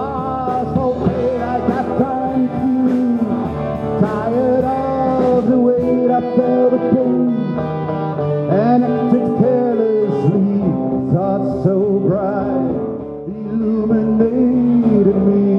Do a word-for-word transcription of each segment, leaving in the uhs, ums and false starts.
lost all faith, I got confused, tired of the weight, I felt the pain, and acted carelessly, thoughts so bright illuminated me.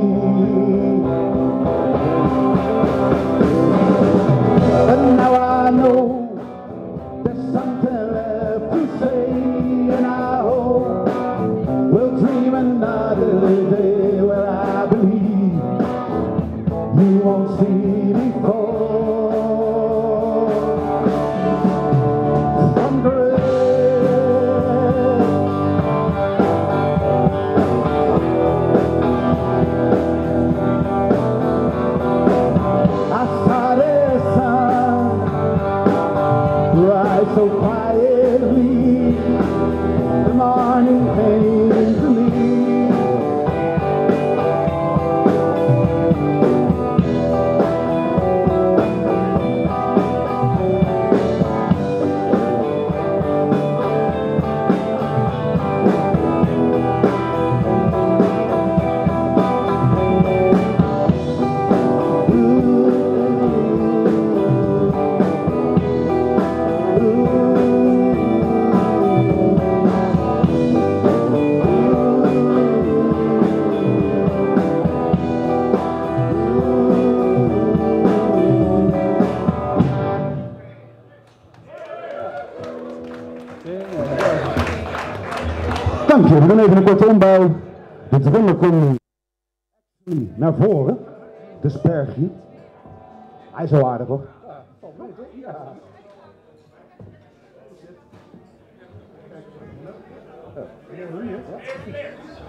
And now I know there's something left to say, and I hope we'll dream another day where I believe you won't see me fall from grace. I saw the sun rise so quietly, the morning came to me. Dank je, we doen even een korte ombouw. De drummer komt naar voren. De spergie. Hij is zo aardig hoor. Ja.